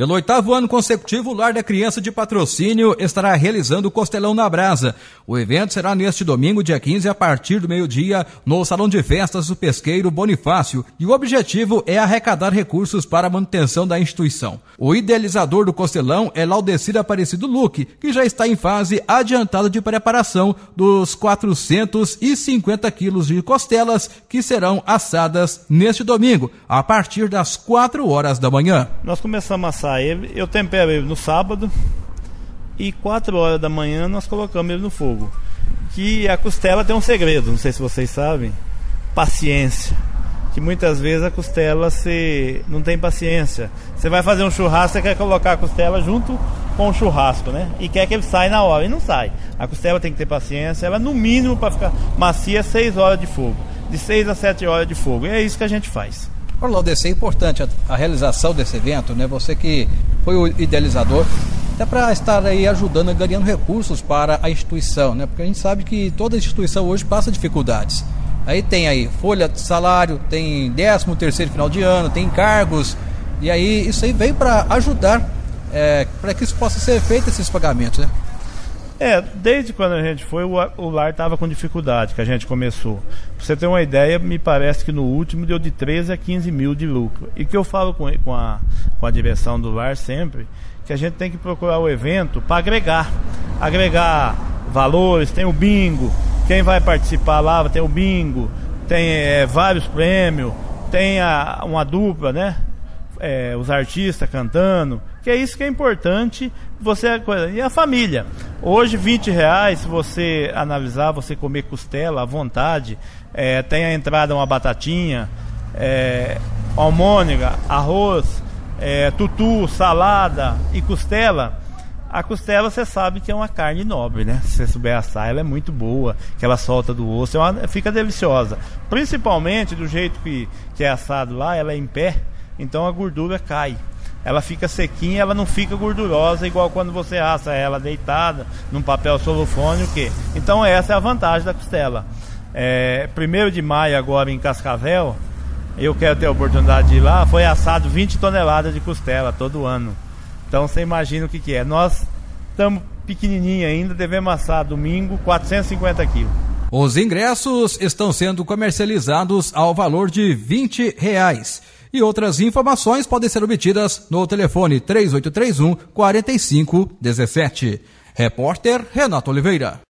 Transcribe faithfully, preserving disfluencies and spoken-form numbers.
Pelo oitavo ano consecutivo, o Lar da Criança de Patrocínio estará realizando o Costelão na Brasa. O evento será neste domingo, dia quinze, a partir do meio-dia, no Salão de Festas do Pesqueiro Bonifácio. E o objetivo é arrecadar recursos para a manutenção da instituição. O idealizador do Costelão é Laudecir Aparecido Luque, que já está em fase adiantada de preparação dos quatrocentos e cinquenta quilos de costelas que serão assadas neste domingo, a partir das quatro horas da manhã. Nós começamos a assar ele, eu tempero ele no sábado e quatro horas da manhã nós colocamos ele no fogo. Que a costela tem um segredo, não sei se vocês sabem, paciência. Que muitas vezes a costela você não tem paciência. Você vai fazer um churrasco, você quer colocar a costela junto com o churrasco, né? E quer que ele saia na hora, e não sai. A costela tem que ter paciência, ela no mínimo para ficar macia, seis horas de fogo. De seis a sete horas de fogo, e é isso que a gente faz. Para Laudecir, é importante a, a realização desse evento, né? Você que foi o idealizador, até para estar aí ajudando, ganhando recursos para a instituição, né? Porque a gente sabe que toda instituição hoje passa dificuldades. Aí tem aí folha de salário, tem décimo terceiro final de ano, tem encargos, e aí isso aí veio para ajudar, é, para que isso possa ser feito, esses pagamentos, né? É, desde quando a gente foi, o, o lar estava com dificuldade, que a gente começou. Pra você ter uma ideia, me parece que no último deu de treze a quinze mil de lucro. E que eu falo com, com, a, com a direção do lar sempre, que a gente tem que procurar o evento para agregar. Agregar valores, tem o bingo, quem vai participar lá tem o bingo, tem é, vários prêmios, tem a, uma dupla, né? É, os artistas cantando, que é isso que é importante. Você, e a família, hoje vinte reais, se você analisar, você comer costela à vontade, é, tem a entrada uma batatinha, é, almôndega, arroz, é, tutu, salada e costela. A costela você sabe que é uma carne nobre, né? Se você souber assar, ela é muito boa, que ela solta do osso, é uma, fica deliciosa, principalmente do jeito que, que é assado lá, ela é em pé. Então a gordura cai, ela fica sequinha, ela não fica gordurosa igual quando você assa ela deitada num papel solofone, o quê? Então essa é a vantagem da costela. É, primeiro de maio agora em Cascavel, eu quero ter a oportunidade de ir lá, foi assado vinte toneladas de costela todo ano. Então você imagina o que, que é. Nós estamos pequenininho ainda, devemos assar domingo quatrocentos e cinquenta quilos. Os ingressos estão sendo comercializados ao valor de vinte reais. E outras informações podem ser obtidas no telefone três oito três um, quatro cinco um sete. Repórter Renato Oliveira.